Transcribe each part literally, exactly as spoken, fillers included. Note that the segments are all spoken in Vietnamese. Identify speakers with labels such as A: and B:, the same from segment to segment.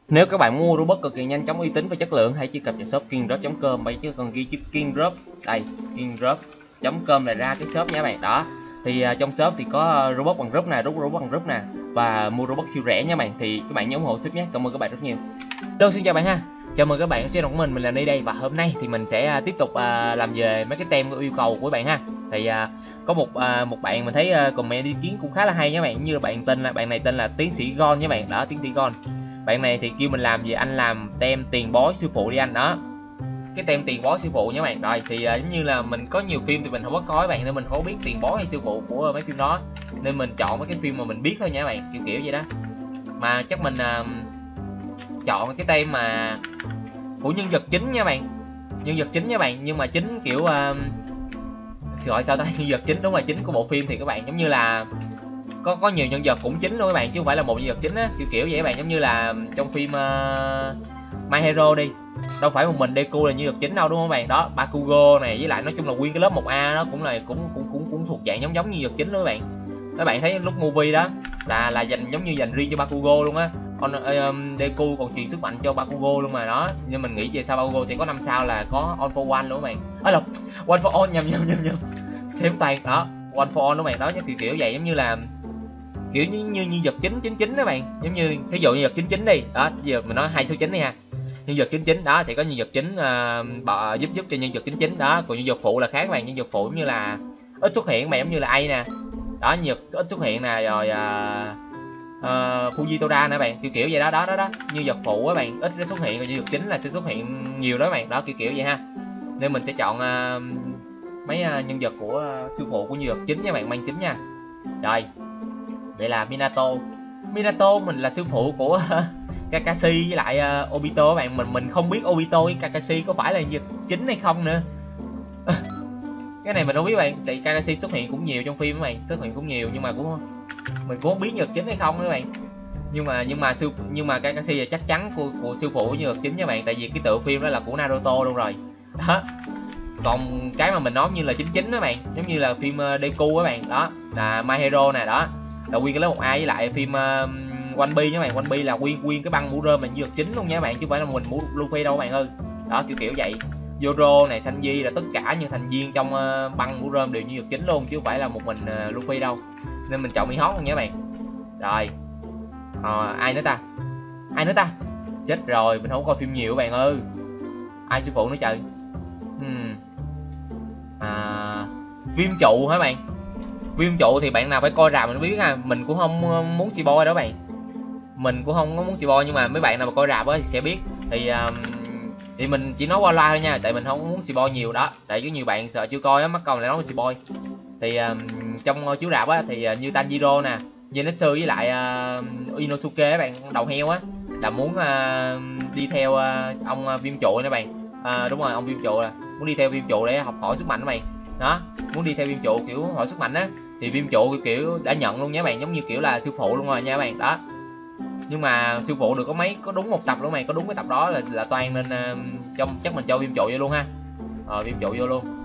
A: Nếu các bạn mua robot cực kỳ nhanh chóng, uy tín và chất lượng, hãy truy cập vào shop kingdrop chấm com. Bạn chứ còn ghi chữ kingdrop đây, kingdrop chấm com là ra cái shop nha các bạn. Đó thì uh, trong shop thì có uh, robot bằng group nè, robot robot bằng group nè, và mua robot siêu rẻ nha các bạn. Thì các bạn nhớ ủng hộ shop nhé. Cảm ơn các bạn rất nhiều. Đâu, xin chào bạn ha. Chào mừng các bạn channel của mình, mình là Ni đây, và hôm nay thì mình sẽ uh, tiếp tục uh, làm về mấy cái tem yêu cầu của bạn ha. Thì uh, có một uh, một bạn mình thấy uh, comment ý kiến cũng khá là hay nha các bạn, như là bạn tên là bạn này tên là tiến sĩ Gon nha bạn. Đó, tiến sĩ Gon. Bạn này thì kêu mình làm gì, anh làm tem tiền bối sư phụ đi anh. Đó, cái tem tiền bối sư phụ nha bạn. Rồi thì uh, giống như là mình có nhiều phim thì mình không có coi các bạn, nên mình không biết tiền bối hay sư phụ của mấy phim đó, nên mình chọn mấy cái phim mà mình biết thôi nha các bạn, kiểu kiểu vậy đó. Mà chắc mình uh, chọn cái tem mà của nhân vật chính nha bạn, nhân vật chính nha bạn, nhưng mà chính kiểu uh, gọi sao ta, nhân vật chính, đúng là chính của bộ phim thì các bạn, giống như là có có nhiều nhân vật cũng chính luôn các bạn, chứ không phải là một nhân vật chính á, kiểu kiểu vậy các bạn. Giống như là trong phim uh, My Hero đi, đâu phải một mình Deku là nhân vật chính đâu, đúng không các bạn. Đó, Bakugo này, với lại nói chung là nguyên cái lớp một A đó cũng là cũng cũng cũng cũng thuộc dạng giống giống nhân vật chính luôn các bạn. Các bạn thấy lúc movie đó là là dành giống như dành riêng cho Bakugo luôn á. Um, Deku còn truyền sức mạnh cho Bakugo luôn mà. Đó, nhưng mình nghĩ về sau Bakugo sẽ có năm sao là có All for One luôn các bạn. Á lộn, One for All, nhầm nhầm nhầm nhầm xem toàn đó, One for All các bạn. Đó, kiểu kiểu vậy, giống như là kiểu như như nhân vật chính chính chính đó bạn, giống như thí dụ nhân vật chính chính đi. Đó, giờ mình nói hai số chính đi ha. Nhân vật chính chính đó sẽ có nhân vật chính uh, bọ, giúp giúp cho nhân vật chính chính đó, còn nhân vật phụ là khác bạn. Nhân vật phụ giống như là ít xuất hiện bạn, giống như là A nè. Đó, nhân vật ít xuất hiện nè, rồi uh, uh, Fuji Toda nữa bạn, kiểu kiểu vậy đó. Đó đó đó, nhân vật phụ các bạn ít xuất hiện, rồi nhân vật chính là sẽ xuất hiện nhiều đó bạn. Đó, kiểu kiểu vậy ha. Nên mình sẽ chọn uh, mấy uh, nhân vật của uh, sư phụ của nhân vật chính nha bạn, mang chính nha. Rồi, vậy là Minato. Minato mình là sư phụ của Kakashi với lại uh, Obito các bạn. Mình mình không biết Obito với Kakashi có phải là nhân vật chính hay không nữa. Cái này mình không biết bạn, tại Kakashi xuất hiện cũng nhiều trong phim các bạn, xuất hiện cũng nhiều, nhưng mà cũng mình cũng không biết nhân vật chính hay không nữa bạn. Nhưng mà nhưng mà sư nhưng mà Kakashi là chắc chắn của, của sư phụ nhân vật chính nha bạn, tại vì cái tựa phim đó là của Naruto luôn rồi. Đó. Còn cái mà mình nói như là chính chính đó bạn, giống như là phim uh, Deku các bạn. Đó là My Hero nè. Đó là nguyên cái lớp một A, với lại phim uh, One Piece nha bạn. One Piece là nguyên nguyên cái băng mũ rơm là nhân vật chính luôn nha bạn, chứ không phải là mình mũ Luffy đâu các bạn ơi. Đó, kiểu kiểu vậy. Zoro này, Sanji là tất cả những thành viên trong uh, băng mũ rơm đều nhân vật chính luôn, chứ không phải là một mình uh, Luffy đâu. Nên mình chọn Mihawk luôn nha bạn. Rồi à, ai nữa ta, ai nữa ta, chết rồi, mình không coi phim nhiều các bạn ơi. Ai sư phụ nữa trời. Hmm. À, Viêm trụ hả bạn? Viêm trụ thì bạn nào phải coi rạp mình biết ha. Mình cũng không muốn spoil đó bạn, mình cũng không có muốn spoil, nhưng mà mấy bạn nào mà coi rạp á thì sẽ biết. Thì um, thì mình chỉ nói qua loa thôi nha, tại mình không muốn spoil nhiều đó, tại có nhiều bạn sợ chưa coi á, mắc công lại nói spoil. Thì um, trong uh, chiếu rạp á thì uh, như Tanjiro nè, Zenitsu với lại uh, Inosuke các bạn, đầu heo á, là muốn uh, đi theo uh, ông uh, Viêm trụ nè bạn. Uh, đúng rồi, ông Viêm trụ là muốn đi theo Viêm trụ để học hỏi sức mạnh các bạn. Đó, muốn đi theo Viêm trụ kiểu hỏi sức mạnh á, thì Viêm trụ kiểu đã nhận luôn nha bạn, giống như kiểu là sư phụ luôn rồi nha các bạn. Đó, nhưng mà sư phụ được có mấy, có đúng một tập luôn mày, có đúng cái tập đó là là toan, nên uh, trong chắc mình cho Viêm trụ vô luôn ha. Rồi Viêm trụ vô luôn.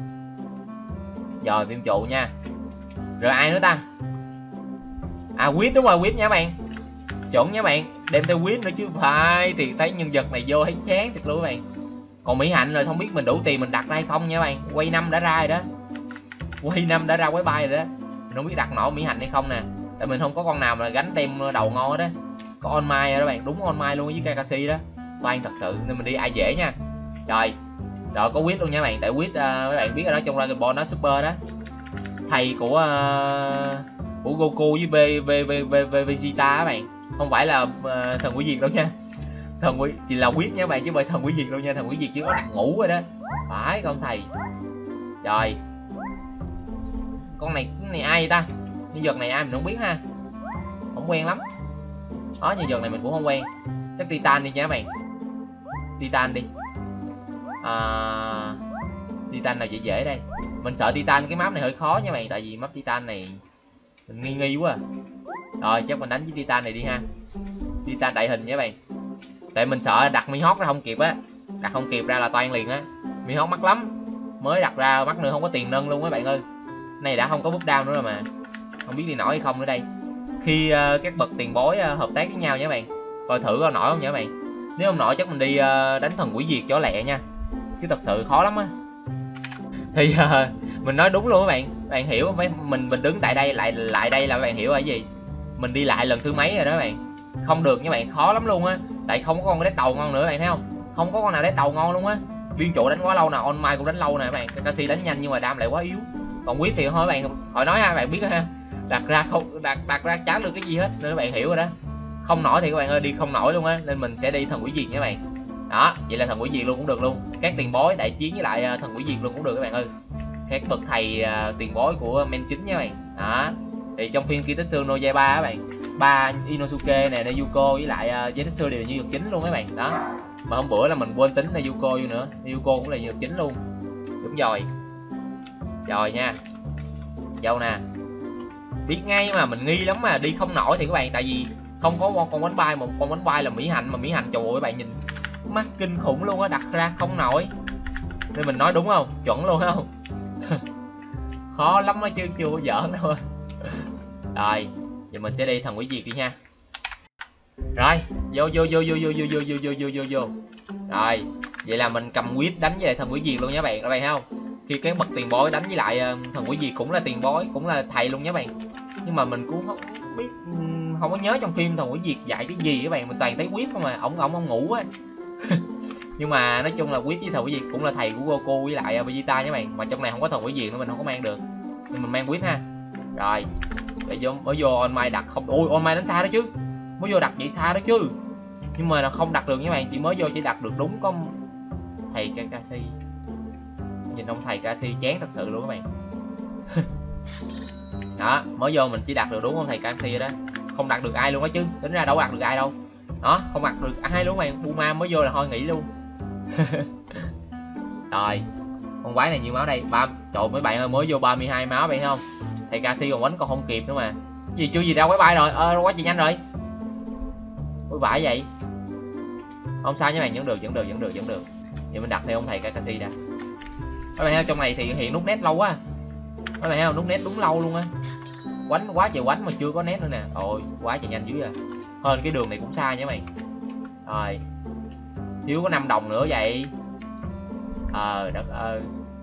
A: Rồi Viêm trụ nha. Rồi ai nữa ta? À, Quýt, đúng rồi, Quýt nha bạn, chuẩn nha bạn, đem theo Quýt nữa chứ phải, thì thấy nhân vật này vô thấy chán thiệt luôn các bạn. Còn Mỹ Hạnh rồi không biết mình đủ tiền mình đặt ra hay không nha bạn. Quay năm đã ra rồi đó, quay năm đã ra quái bay rồi đó, mình không biết đặt nổi Mỹ Hạnh hay không nè, tại mình không có con nào mà gánh tem đầu ngon hết đó. Có On Mai rồi đó bạn, đúng On Mai luôn với Kakashi đó, toan thật sự, nên mình đi ai dễ nha. Rồi rồi có Quýt luôn nha bạn, tại Quýt uh, các bạn biết ở đó, trong Dragon Ball nó Super đó, thầy của uh, của Goku với V V V V Vegeta các bạn, không phải là uh, thần quỷ diệt đâu nha. Thần quỷ thì là Quýt nha các bạn, chứ không phải thần quỷ diệt đâu nha, thần quỷ diệt chỉ có nằm ngủ rồi đó, phải không thầy. Rồi con này, con này ai vậy ta? Nhân vật này ai mình không biết ha, không quen lắm. Đó, nhân vật này mình cũng không quen, chắc Titan đi nha các bạn, Titan đi. À, Titan nào dễ dễ đây, mình sợ Titan cái map này hơi khó nha bạn, tại vì map Titan này mình nghi nghi quá à. Rồi chắc mình đánh với Titan này đi ha, Titan đại hình nha các bạn, tại mình sợ đặt Mihawk ra không kịp á, đặt không kịp ra là toan liền á. Mihawk mắc lắm, mới đặt ra mắc nữa, không có tiền nâng luôn các bạn ơi. Này đã không có búp down nữa rồi mà, không biết đi nổi hay không nữa đây. Khi uh, các bậc tiền bối uh, hợp tác với nhau nha các bạn, coi thử có nổi không nha các bạn. Nếu không nổi chắc mình đi uh, đánh thần quỷ diệt cho lẹ nha, chứ thật sự khó lắm á. Thì uh, mình nói đúng luôn các bạn, bạn hiểu không? Mình mình đứng tại đây lại lại đây là các bạn hiểu là gì? Mình đi lại lần thứ mấy rồi đó các bạn. Không được nha bạn, khó lắm luôn á. Tại không có con đét đầu ngon nữa bạn thấy không? Không có con nào đét đầu ngon luôn á. Liên trụ đánh quá lâu nè, on mai cũng đánh lâu nè các bạn. Kakashi đánh nhanh nhưng mà đam lại quá yếu. Còn quyết thì thôi các bạn, khỏi nói ha, bạn biết đó ha. Đặt ra không đặt đặt ra chán được cái gì hết nên các bạn hiểu rồi đó. Không nổi thì các bạn ơi, đi không nổi luôn á, nên mình sẽ đi thần quỷ diệt nha các bạn. Đó, vậy là thần quỷ diệt luôn cũng được luôn. Các tiền bối đại chiến với lại thần quỷ diệt luôn cũng được các bạn ơi. Các bậc thầy uh, tiền bối của men chính nha các bạn. Đó. Thì trong phim Kitetsu no Yaiba các bạn, ba Inosuke nè, Nezuko với lại uh, Zetsu đều là nhân vật chính luôn các bạn. Đó. Mà hôm bữa là mình quên tính Nezuko vô nữa. Nezuko cũng là nhân vật chính luôn. Đúng rồi. Rồi nha. Dâu nè. Biết ngay mà, mình nghi lắm mà đi không nổi thì các bạn, tại vì không có con bánh bay, một con bánh bay là mỹ hạnh, mà mỹ hạnh trời ơi các bạn nhìn mắt kinh khủng luôn á, đặt ra không nổi. Nên mình nói đúng không? Chuẩn luôn không? Khó lắm á chứ chưa có giỡn đâu. Rồi, giờ mình sẽ đi thần quỷ diệt đi nha. Rồi, vô vô vô vô vô vô vô vô vô vô vô vô. Rồi, vậy là mình cầm quyết đánh với lại thần quỷ diệt luôn nha bạn, các bạn thấy không? Khi cái bậc tiền bối đánh với lại uh, thần quỷ diệt cũng là tiền bối, cũng là thầy luôn nha bạn. Nhưng mà mình cũng không biết, không có nhớ trong phim thần quỷ diệt dạy cái gì các bạn, mình toàn thấy quyết không à, ổng ổng ông ngủ á. Nhưng mà nói chung là quyết với thần quỷ diệt cũng là thầy của Goku với lại Vegeta nha bạn. Mà trong này không có thần quỷ diệt nên mình không có mang được, nhưng mình mang quyết ha. Rồi để vô, mới vô on mai đặt không. Ôi on mai đánh xa đó chứ, mới vô đặt vậy xa đó chứ, nhưng mà là không đặt được nha bạn, chỉ mới vô chỉ đặt được đúng có thầy Kakashi. Nhìn ông thầy Kakashi chán thật sự luôn các bạn. Đó, mới vô mình chỉ đặt được đúng ông thầy Kakashi đó, không đặt được ai luôn á chứ, tính ra đâu đặt được ai đâu. Đó, không đặt được ai luôn các bạn. Buma mới vô là thôi nghỉ luôn. Rồi, con quái này nhiêu máu đây? Ba, trời mấy bạn ơi, mới vô ba mươi hai máu vậy không? Thầy Kakashi còn quánh còn không kịp nữa mà. Gì chưa gì đâu quái bay rồi, ờ quá chị nhanh rồi. Ôi vãi vậy. Không sao nha bạn, vẫn được, vẫn được, vẫn được, vẫn được. Vậy mình đặt theo ông thầy Kakashi đã. Các bạn thấy trong này thì hiện nút nét lâu quá. Các bạn thấy không, nút nét đúng lâu luôn á. Quánh quá trời quánh mà chưa có nét nữa nè. Ôi, quá trời nhanh dữ à. Hơn cái đường này cũng xa nha các bạn. Rồi. Thiếu có năm đồng nữa vậy. Ờ, đất ơi.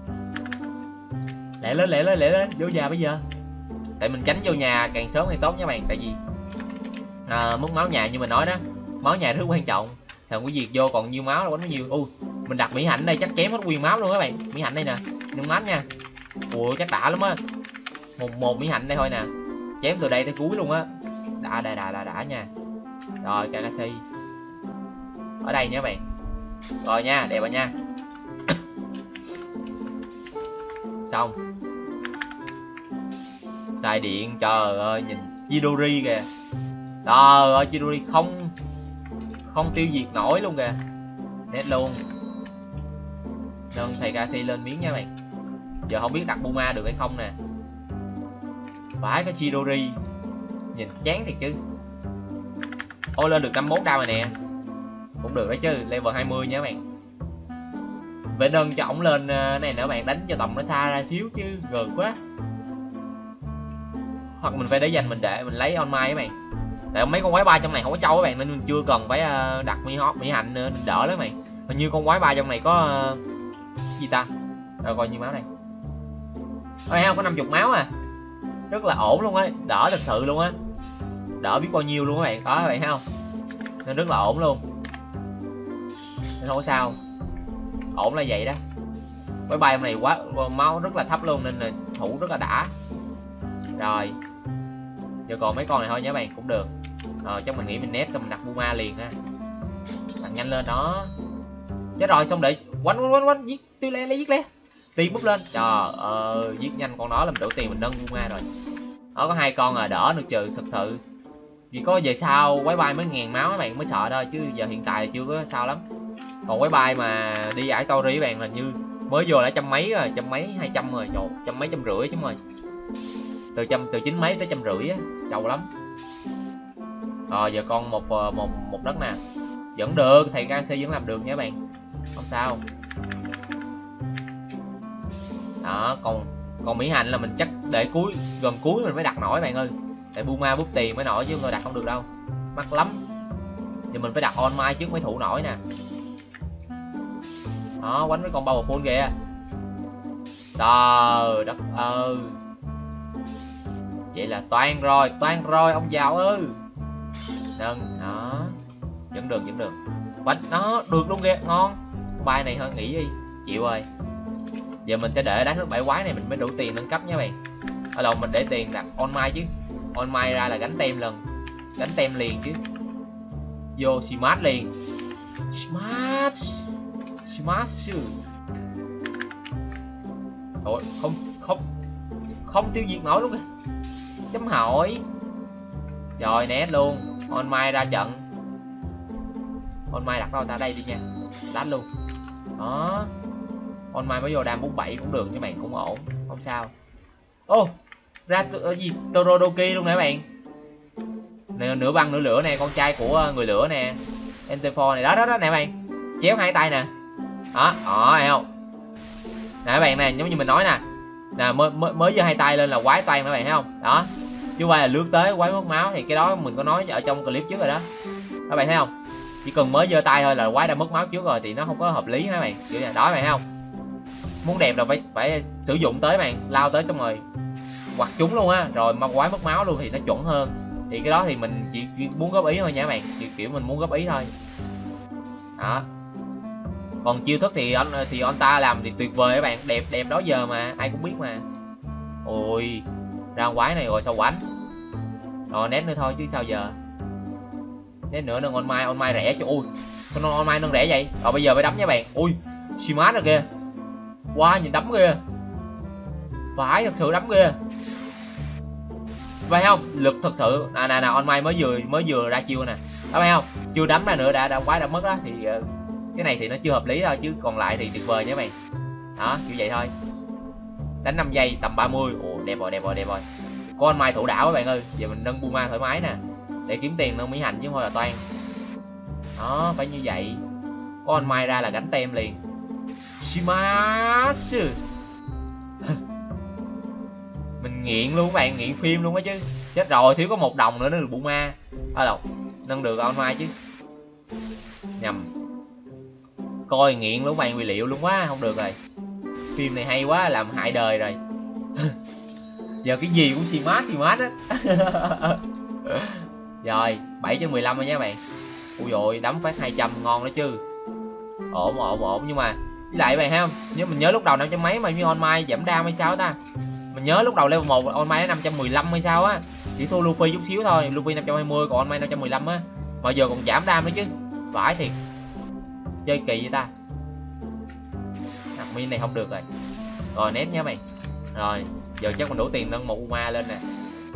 A: Lẹ lên, lẹ lên, lẹ lên, vô nhà bây giờ. Tại mình tránh vô nhà càng sớm càng tốt nha các bạn, tại vì à, mất máu nhà như mình nói đó, máu nhà rất quan trọng. Thằng quý diệt vô còn nhiêu máu là quánh bao nhiêu. Ui, mình đặt mỹ hạnh đây chắc chém hết nguyên máu luôn các bạn. Mỹ hạnh đây nè, năm máu nha. Ui chắc đã lắm á. Một một mỹ hạnh đây thôi nè, chém từ đây tới cuối luôn á. Đã đã đã đã đã nha. Rồi Kakashi ở đây nha các bạn. Rồi nha, đẹp rồi nha. Xong. Xài điện, trời ơi nhìn Chidori kìa. Trời ơi Chidori không không tiêu diệt nổi luôn kìa. Nét luôn. Nâng thầy Kakashi lên miếng nha các bạn. Giờ không biết đặt Buma được hay không nè. Phải cái Chidori nhìn chán thiệt chứ. Ôi lên được năm mươi mốt đao rồi nè. Cũng được đấy chứ, level hai mươi nha các bạn. Phải nâng cho ổng lên này nữa bạn, đánh cho tầm nó xa ra xíu chứ gờn quá. Hoặc mình phải để dành mình để mình lấy on mai các bạn. Tại mấy con quái ba trong này không có trâu các bạn, nên mình chưa cần phải đặt mỹ hot mỹ hạnh nữa, đỡ lắm bạn. Hình như con quái ba trong này có uh, gì ta. Rồi coi nhiêu máu này. Ôi không, có năm mươi máu à. Rất là ổn luôn á, đỡ thật sự luôn á. Đỡ biết bao nhiêu luôn các bạn. Đó các bạn thấy không? Nên rất là ổn luôn. Nên không có sao. Ổn là vậy đó. Quái ba trong này quá máu rất là thấp luôn nên là thủ rất là đã. Rồi. Giờ còn mấy con này thôi nhé bạn, cũng được. Rồi chắc mình nghĩ mình nét cho mình đặt Buma liền ha. Đặt nhanh lên đó. Chết rồi, xong để quánh quánh quánh quánh giết tiêu le lấy giết le. Tiền búp lên. Trời ơi, giết nhanh con đó làm đủ tiền mình nâng Buma rồi. Đó có hai con là đỡ được trừ thật sự. Vì có về sau quái bay mới ngàn máu các bạn mới sợ thôi, chứ giờ hiện tại chưa có sao lắm. Còn quái bay mà đi ải Tori các bạn là như mới vô đã trăm mấy rồi, trăm mấy hai trăm rồi, trời, trăm mấy trăm rưỡi chứ rồi. Từ trăm từ chín mấy tới trăm rưỡi á, trâu lắm. Rồi giờ con một một một đất nè. Vẫn được, thầy Kakashi vẫn làm được nha các bạn. Không sao. Đó, còn còn mỹ hạnh là mình chắc để cuối gần cuối mình mới đặt nổi bạn ơi. Tại Buma bút tiền mới nổi chứ tôi đặt không được đâu. Mắc lắm. Thì mình phải đặt on mai trước mới thủ nổi nè. Đó, quánh với con powerful kìa. Trời đất ơi. Vậy là toan rồi, toan rồi ông giàu ơi. Nâng, đó. Vẫn được, vẫn được. Quánh, đó, được luôn kìa, ngon. Bài này hơi nghỉ đi, chịu rồi. Giờ mình sẽ để đánh nước bảy quái này mình mới đủ tiền nâng cấp nha bạn. Ở đâu mình để tiền đặt on mai chứ. On mai ra là gánh tem lần. Gánh tem liền chứ. Vô smart liền. Smart. Smart chứ. Ôi, không không không tiêu diệt nổi luôn kìa. Chấm hỏi. Rồi nét luôn. On mai ra trận. On mai đặt đâu ta, đây đi nha. Đánh luôn. Đó. On mai mới vô đam bốn mươi bảy cũng được chứ bạn, cũng ổn, không sao. Ô, oh, ra uh, gì Torodoki luôn nè các bạn. Nè, nửa băng nửa lửa nè, con trai của người lửa nè. em tê bốn này, đó đó đó nè bạn. Chéo hai tay nè. Đó, đó thấy không? Nè các bạn nè, giống như mình nói nè. Nè mới mới, mới giơ hai tay lên là quái toan các bạn thấy không? Đó. Chứ quay là lướt tới quái mất máu thì cái đó mình có nói ở trong clip trước rồi đó. Các bạn thấy không? Chỉ cần mới giơ tay thôi là quái đã mất máu trước rồi thì nó không có hợp lý các bạn. Kiểu này đó các bạn thấy không? Muốn đẹp là phải phải sử dụng tới bạn, lao tới xong rồi quặt chúng luôn á, rồi mà quái mất máu luôn thì nó chuẩn hơn. Thì cái đó thì mình chỉ, chỉ muốn góp ý thôi nha các bạn, chỉ kiểu mình muốn góp ý thôi. Đó. Còn chiêu thức thì anh thì anh ta làm thì tuyệt vời các bạn, đẹp đẹp đó giờ mà ai cũng biết mà. Ôi, ra quái này rồi sao quánh. Rồi nét nữa thôi chứ sao giờ. Nét nữa nâng on mai, on mai rẻ chứ. Ui, sao nó on mai nâng rẻ vậy? Rồi bây giờ phải đấm nha bạn. Ui, smart rồi kìa. Wow, nhìn đấm kìa. Phải thật sự đấm kìa. Phải không? Lực thật sự. Nè nè nè, on mai mới vừa mới vừa ra chiêu nè. Đó phải không? Chưa đấm ra nữa đã đã quái đã mất đó thì uh, cái này thì nó chưa hợp lý thôi, chứ còn lại thì tuyệt vời nha các bạn. Đó, kiểu vậy thôi. Đánh năm giây tầm ba mươi. Ồ, đẹp rồi, đẹp rồi, đẹp rồi. Có on mai thủ đảo các bạn ơi. Giờ mình nâng Buma thoải mái nè. Để kiếm tiền nâng mỹ hạnh chứ không thôi là toan. Đó, phải như vậy. Có on mai ra là gánh tem liền. Smart. Mình nghiện luôn các bạn, nghiện phim luôn á chứ. Chết rồi, thiếu có một đồng nữa nó được Buma. Ở đâu? Nâng được on mai chứ. Nhầm. Coi nghiện luôn các bạn, nguyên liệu luôn quá, không được rồi. Phim này hay quá, làm hại đời rồi. Giờ cái gì cũng smart smart á. Rồi, bảy trên mười lăm rồi nha các bạn. Ui dồi, đấm phát hai trăm ngon đó chứ. Ổn ổn ổn, nhưng mà với lại các bạn thấy không? Nhớ mình nhớ lúc đầu năm trăm mấy mà như on mai giảm đam hay sao ta? Mình nhớ lúc đầu level một on mai năm trăm mười lăm hay sao á. Chỉ thua Luffy chút xíu thôi, Luffy năm trăm hai mươi còn on mai năm trăm mười lăm á. Mà giờ còn giảm đam nữa chứ. Vãi thiệt. Chơi kỳ vậy ta. Đặt min này không được rồi. Rồi nét nha mày. Rồi, giờ chắc mình đủ tiền nâng một Uma lên nè.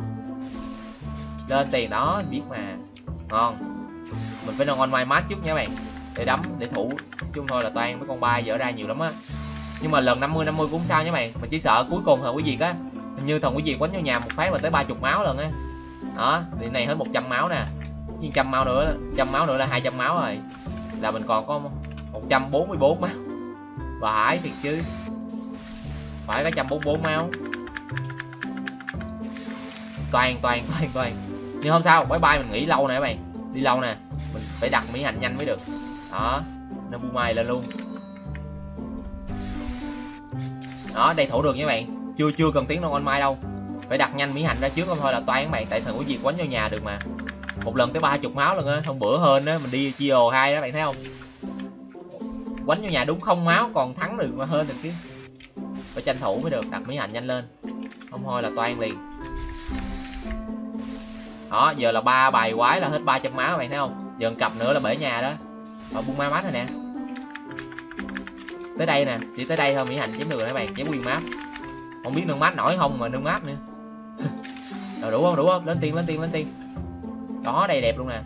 A: Lên tiền đó, biết mà. Ngon. Mình phải nâng on mai mát trước nha bạn. Để đấm, để thủ. Chứ không thôi là toan mấy con bay dở ra nhiều lắm á. Nhưng mà lần năm mươi năm mươi cũng sao nha bạn. Mình chỉ sợ cuối cùng thần quý diệt á. Hình như thần quý diệt quánh vô nhà một phát là tới ba mươi máu lần á. Đó, thì này hết một trăm máu nè. một trăm máu nữa, một trăm máu nữa là hai trăm máu rồi. Là mình còn có một trăm bốn mươi bốn máu. Vãi thiệt chứ. Phải có một trăm bốn mươi bốn máu. Toàn toàn toàn toàn. Nhưng không sao, bye bye mình nghỉ lâu nè các bạn. Đi lâu nè. Mình phải đặt mỹ hạnh nhanh mới được. Đó, nó bu mai lên luôn. Đó, đây thủ được nha các bạn. Chưa chưa cần tiến đâu on mai đâu. Phải đặt nhanh mỹ hạnh ra trước không thôi là toan các bạn, tại thần của diệt quánh vô nhà được mà. Một lần tới ba mươi máu lần á, hôm bữa hơn á mình đi chia ồ hai đó bạn thấy không? Quánh vô nhà đúng không máu còn thắng được mà hơn được chứ. Phải tranh thủ mới được, đặt mỹ hạnh nhanh lên. Không thôi là toan liền. Đó, giờ là ba bài quái là hết ba trăm máu các bạn thấy không? Giờ cặp nữa là bể nhà đó. Ở buông ma mát rồi nè. Tới đây nè, chỉ tới đây thôi mỹ hạnh chém được rồi các bạn, chém nguyên map. Không biết nâng mát nổi không mà nâng map nữa. Rồi đủ không? Đủ không? Lên tiền, lên tiền, lên tiền. Đó, đây đẹp luôn nè.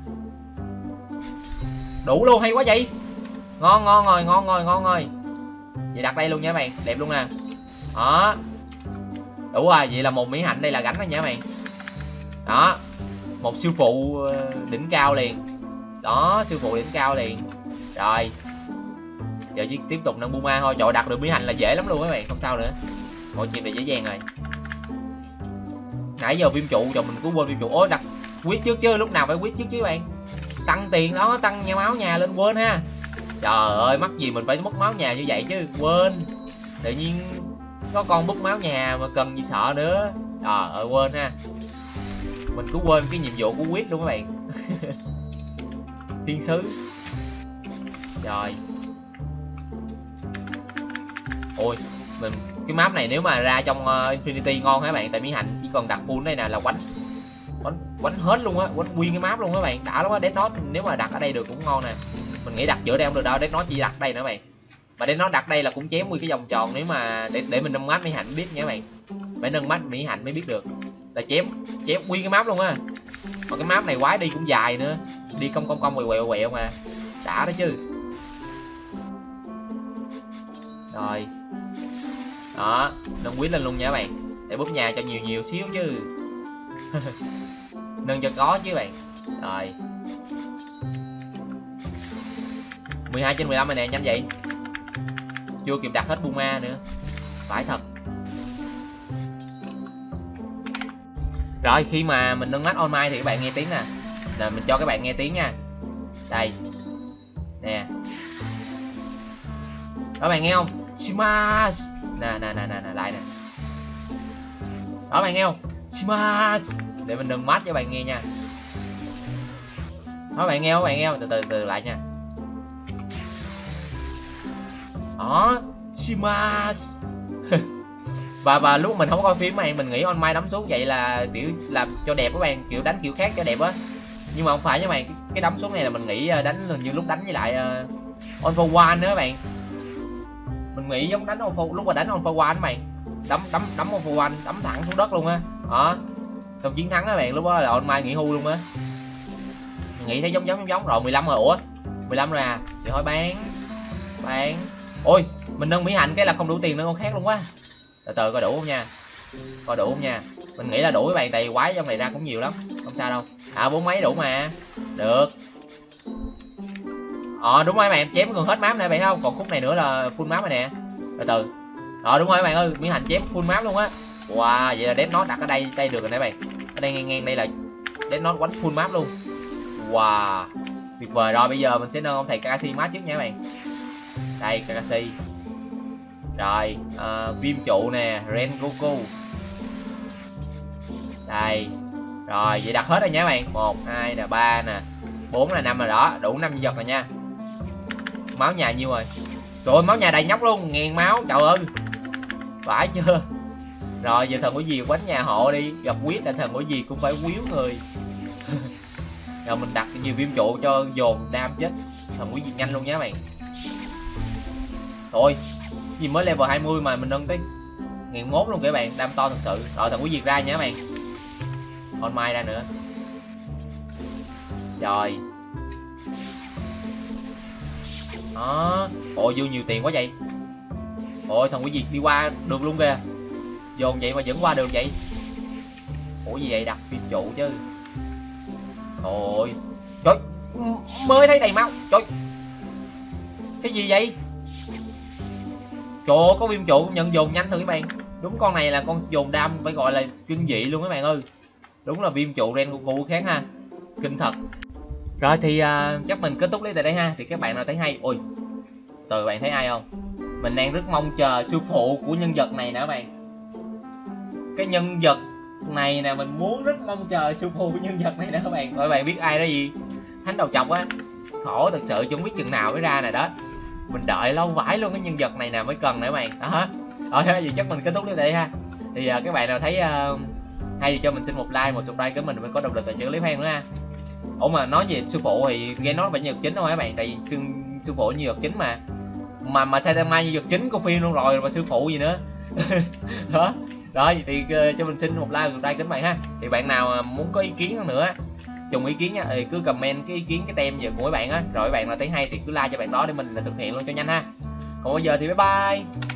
A: Đủ luôn, hay quá vậy. Ngon ngon rồi, ngon rồi, ngon rồi. Vậy đặt đây luôn nha các bạn, đẹp luôn nè. Đó. Đủ rồi, vậy là một mỹ hạnh đây là gánh rồi nha các bạn. Đó. Một siêu phụ đỉnh cao liền. Đó, siêu phụ đỉnh cao liền. Rồi. Giờ chỉ tiếp tục nâng Buma thôi. Trời, đặt được mỹ hạnh là dễ lắm luôn các bạn, không sao nữa. Mọi chuyện này dễ dàng rồi. Nãy giờ viêm trụ rồi mình cũng quên viêm trụ. Ôi đặt quyết trước chứ, lúc nào phải quyết trước chứ bạn. tăng tiền đó, tăng nhà máu nhà lên, quên ha. Trời ơi, mắc gì mình phải mất máu nhà như vậy chứ, quên. Tự nhiên có con bút máu nhà mà cần gì sợ nữa. Trời ơi, quên ha. Mình cứ quên cái nhiệm vụ của Quyết luôn các bạn. Thiên sứ. Rồi. Ôi, mình cái map này nếu mà ra trong uh, Infinity ngon hả các bạn, tại Mỹ Hạnh chỉ còn đặt full đây nè là quánh quánh quánh hết luôn á, quánh nguyên cái map luôn á các bạn, đã lắm á. Death Note nếu mà đặt ở đây được cũng ngon nè. Mình nghĩ đặt giữa đây không được đâu, Death Note chỉ đặt đây nữa các bạn. Mà Death Note đặt đây là cũng chém nguyên cái vòng tròn, nếu mà để để mình nâng map Mỹ Hạnh biết nha các bạn. Phải nâng map Mỹ Hạnh mới biết được. Là chém chém nguyên cái map luôn á. Mà cái map này quái đi cũng dài nữa, đi cong cong cong quẹo quẹo quẹo mà đã đó chứ. Rồi đó, nâng quý lên luôn nha các bạn, để búp nhà cho nhiều nhiều xíu chứ. Nâng cho có chứ bạn. Rồi mười hai trên mười lăm rồi nè, nhanh vậy. Chưa kịp đặt hết Puma nữa, phải thật. Rồi khi mà mình nâng mắt on mic thì các bạn nghe tiếng nè. Rồi mình cho các bạn nghe tiếng nha. Đây nè, các bạn nghe không? Smash nè nè nè nè nè, lại nè. Đó bạn nghe không? Smash. Để mình nâng mắt cho bạn nghe nha. Đó bạn nghe không? Bạn nghe không? Từ từ từ lại nha. Đó, Smash. và và lúc mình không có coi phim mà mình nghĩ on mic đấm xuống vậy là kiểu làm cho đẹp các bạn, kiểu đánh kiểu khác cho đẹp á. Nhưng mà không phải nha bạn, cái, cái đấm xuống này là mình nghĩ đánh như lúc đánh với lại uh, On For One nữa các bạn. Mình nghĩ giống đánh on for, lúc mà đánh on for one các bạn, đấm đấm đấm on for one, đấm thẳng xuống đất luôn á. Đó, xong chiến thắng các bạn, lúc đó là on mic nghỉ hưu luôn á. Mình nghĩ thấy giống giống giống rồi. Mười lăm rồi. Ủa mười lăm rồi à, thì thôi bán bán. Ôi mình nâng Mỹ Hạnh cái là không đủ tiền nâng con khác luôn quá. Từ từ coi đủ không nha, coi đủ không nha. Mình nghĩ là đủ các bạn, tại quái trong này ra cũng nhiều lắm, không sao đâu. À bốn mấy đủ mà, được. Ờ đúng rồi các bạn, chém gần hết map này bạn không, còn khúc này nữa là full map rồi nè. Từ từ. Rồi đúng rồi các bạn ơi, Mỹ Hạnh chém full map luôn á. Wow, vậy là Death Note đặt ở đây đây được rồi nè bạn. Ở đây ngang ngang đây là Death Note quánh full map luôn. Wow, tuyệt vời. Rồi bây giờ mình sẽ nâng ông thầy Kakashi map trước nha các bạn. Đây Kakashi. Rồi uh, viêm trụ nè, Rengoku. Đây. Rồi vậy đặt hết rồi nha các bạn. Một hai nè, ba nè, bốn là năm rồi đó, đủ năm nhân vật rồi nha. Máu nhà nhiêu rồi? Trời ơi máu nhà đầy nhóc luôn, ngàn máu, trời ơi. Phải chưa? Rồi giờ thần của gì quánh nhà hộ đi, gặp Quyết là thần của gì cũng phải quýu người. Rồi mình đặt nhiều viêm trụ cho dồn đam chết thần của gì nhanh luôn nhé bạn. Thôi gì mới level hai mươi mà mình nâng tới ngàn mốt luôn kìa bạn, đam to thật sự. Rồi thần của diệt ra nha các bạn, on mai ra nữa. Rồi đó. Ôi dư nhiều tiền quá vậy. Ôi thằng quỷ diệt đi qua được luôn kìa, dồn vậy mà vẫn qua được vậy. Ủa gì vậy, đặt viêm trụ chứ. Ôi trời, mới thấy đầy máu. Trời, cái gì vậy? Trời ơi, có viêm trụ nhận dồn nhanh thử các bạn. Đúng con này là con dồn đam phải gọi là kinh dị luôn các bạn ơi. Đúng là viêm trụ Rengoku khác ha, kinh thật. Rồi thì uh, chắc mình kết thúc clip tại đây ha. Thì các bạn nào thấy hay, ôi từ bạn thấy hay không? Mình đang rất mong chờ sư phụ của nhân vật này nè các bạn. Cái nhân vật này nè, mình muốn rất mong chờ sư phụ của nhân vật này nè các bạn. Các bạn biết ai đó gì? Thánh đầu chọc á. Khổ thật sự, chứ không biết chừng nào mới ra này đó. Mình đợi lâu vãi luôn, cái nhân vật này nè mới cần nè các bạn. Đó. Rồi vậy chắc mình kết thúc clip tại đây ha. Thì uh, các bạn nào thấy uh, hay thì cho mình xin một like, một subscribe của mình mới có động lực để chơi clip hay nữa ha. Ủa mà nói về sư phụ thì nghe nói phải nhân vật chính đâu các bạn, tại vì sư, sư phụ nhân vật chính mà mà mà Saitama nhân vật chính của phim luôn rồi mà sư phụ gì nữa. Đó. Rồi thì uh, cho mình xin một like, một like kính bạn ha. Thì bạn nào muốn có ý kiến nữa, chung ý kiến nha, thì cứ comment cái ý kiến cái tem của các bạn á. Rồi các bạn nào thấy hay thì cứ like cho bạn đó để mình thực hiện luôn cho nhanh ha. Còn bây giờ thì bye bye.